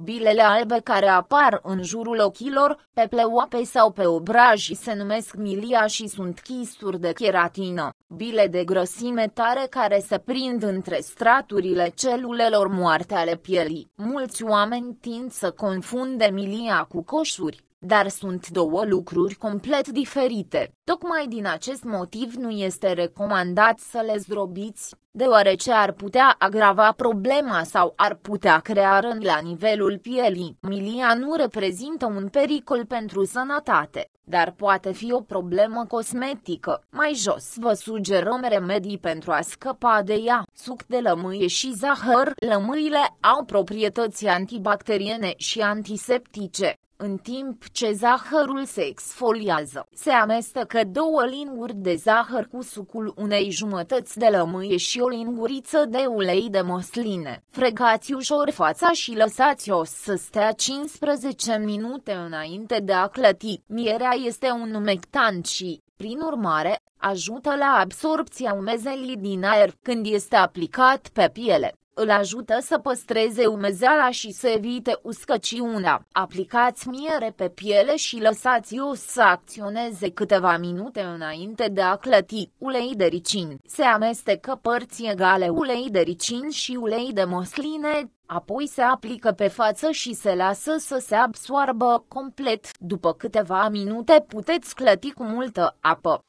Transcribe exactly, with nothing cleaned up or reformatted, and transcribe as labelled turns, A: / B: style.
A: Bilele albe care apar în jurul ochilor, pe pleoape sau pe obraj se numesc milia și sunt chisturi de keratină, bile de grăsime tare care se prind între straturile celulelor moarte ale pielii. Mulți oameni tind să confunde milia cu coșuri, dar sunt două lucruri complet diferite. Tocmai din acest motiv nu este recomandat să le zdrobiți, deoarece ar putea agrava problema sau ar putea crea răni la nivelul pielii. Milia nu reprezintă un pericol pentru sănătate, dar poate fi o problemă cosmetică. Mai jos vă sugerăm remedii pentru a scăpa de ea. Suc de lămâie și zahăr. Lămâile au proprietăți antibacteriene și antiseptice, în timp ce zahărul se exfoliază. Se amestecă două linguri de zahăr cu sucul unei jumătăți de lămâie și o linguriță de ulei de măsline. Fregați ușor fața și lăsați-o să stea cincisprezece minute înainte de a clăti. Mierea este un umectant și, prin urmare, ajută la absorbția umezelii din aer când este aplicat pe piele. Îl ajută să păstreze umezeala și să evite uscăciunea. Aplicați miere pe piele și lăsați-o să acționeze câteva minute înainte de a clăti. Ulei de ricin. Se amestecă părți egale ulei de ricin și ulei de măsline, apoi se aplică pe față și se lasă să se absoarbă complet. După câteva minute puteți clăti cu multă apă.